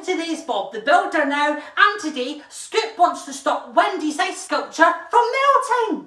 to this, Bob the Builder now, and today Scoop wants to stop Wendy's ice sculpture from melting.